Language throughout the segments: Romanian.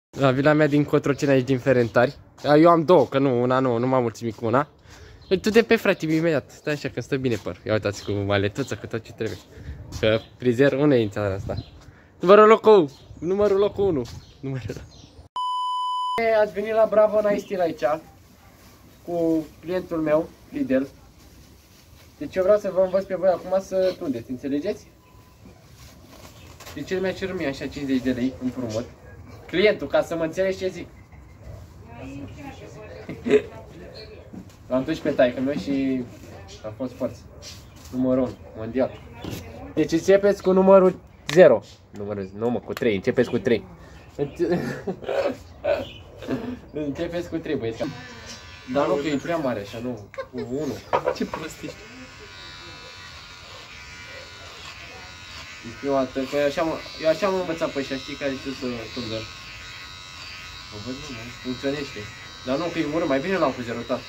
La vila mea din Cotroceni, aici din Ferentari. Eu am două, că nu m-am mulțumit cu una. Tu de pe frate, imediat. Stai așa că stă bine păr. Ia uitați cu maletuță, cu tot ce trebuie. Că frizer, unde e în țara asta? Numărul locul 1. Ați venit la Bravo Nice Steel aici cu clientul meu, Lidl. Deci eu vreau să vă învăț pe voi acum să tundeți, înțelegeți? Deci el mi-a cerut mie așa 50 de lei împrumut. Clientul, ca să mă înțelegi ce zic. L-am dus pe taică meu și a fost forță. Numărul 1, mondial. Deci începeți cu numărul 0. Nu mă, cu 3, începeți cu 3. Începeți cu 3, băieți. Dar nu, că e prea mare așa, nu, cu 1. Ce prostiști. Prima dată, că eu așa m-am învățat pe ăștia, știi, care știu să tundă. O văd, nu, funcționește. Dar nu, că e urât, mai bine l-am cu zerotat.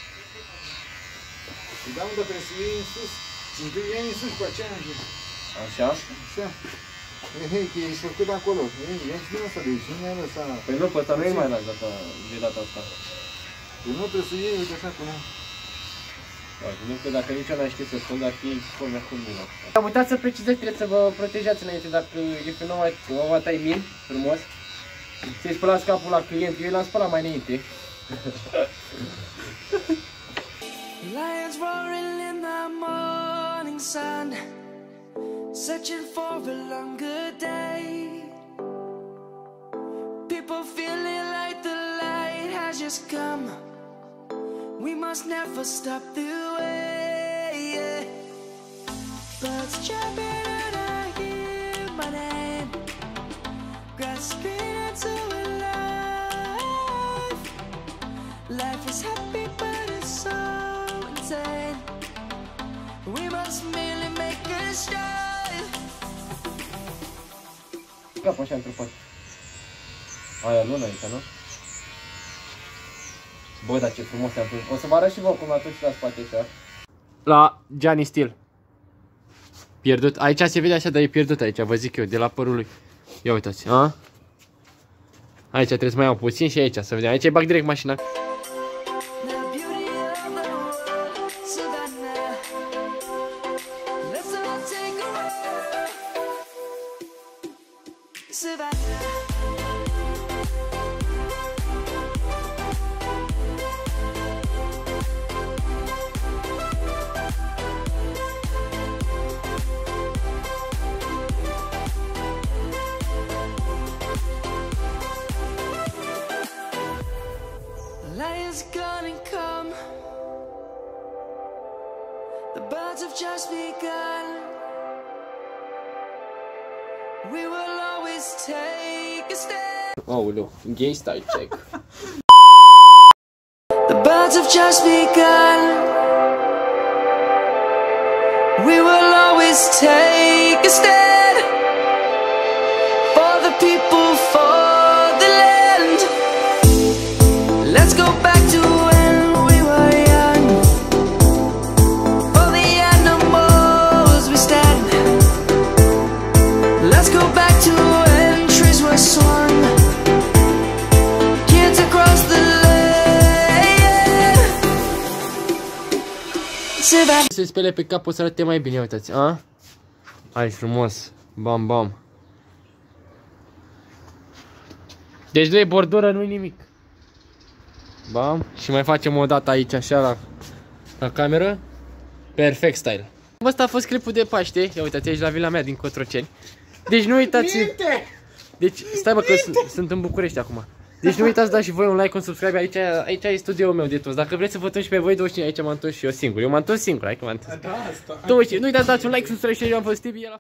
Da, unde trebuie să iei în sus. Întâi iei în sus, cu aceea în jos. Așa? Așa. Hei, că ești făcut de acolo. Iei și din ăsta de aici, nu i-ai lăsat. Păi nu, pe ăsta nu e mai las de data asta. Păi nu trebuie să iei, uite așa cum e. Nu, că dacă nici eu n-am știut să spun, dar fi culmea cum nu. Am uitat să precizez, trebuie să vă protejați înainte, dacă e pe noua ta min, frumos. Să-i spălați capul la client, eu l-am spălat mai înainte. Lions roaring in the morning sun, searching for a longer day. People feeling like the light has just come. We must never stop the way. Birds chirping and I hear my name, grasping into a life. Life is happy but it's so insane. We must merely make a strive. Capul așa într-o aia lună aici, nu? Bă, dar ce frumos am pus. O să vă arăt și vă cum atunci la spate așa. La Gianni Steel. Pierdut. Aici se vede așa, dar e pierdut aici, vă zic eu, de la părul lui. Ia uitați, a? Aici trebuie să mai iau puțin și aici, să vedem. Aici îi bag direct mașina. Lions gonna come. The birds have just begun. We will always take a stand. Aoleu, gay style check. The birds have just begun. We will always take a stand for the people, for the land. Let's go back to when we were young. For the animals we stand. Let's go back to when trees were swung. Kids across the land. Se spele pe cap, o să arate mai bine, uitați, a? Hai frumos, bam bam. Deci nu e bordură, nu e nimic. Bam, și mai facem o dată aici așa la cameră. Perfect style. Asta a fost clipul de Paște. Ia uitați aici la vila mea din Cotroceni. Deci nu uitați. Deci stai bă că sunt în București acum. Deci nu uitați să dați și voi un like, un subscribe. Aici e studioul meu de toți. Dacă vreți să vă întors și pe voi 25, aici m-am întors și eu singur. Eu m-am întors singur, hai că m-am întors. Nu uitați să dați un like, subscribe și eu am fost Tibi.